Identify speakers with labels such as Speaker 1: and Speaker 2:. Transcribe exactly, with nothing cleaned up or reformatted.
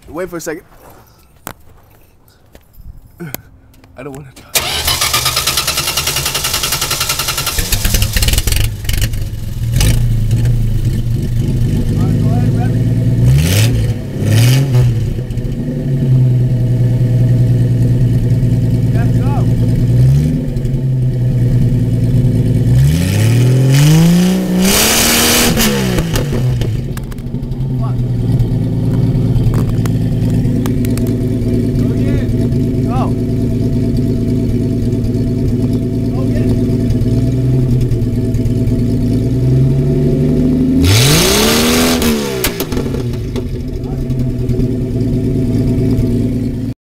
Speaker 1: Wait for a second. I don't want to die.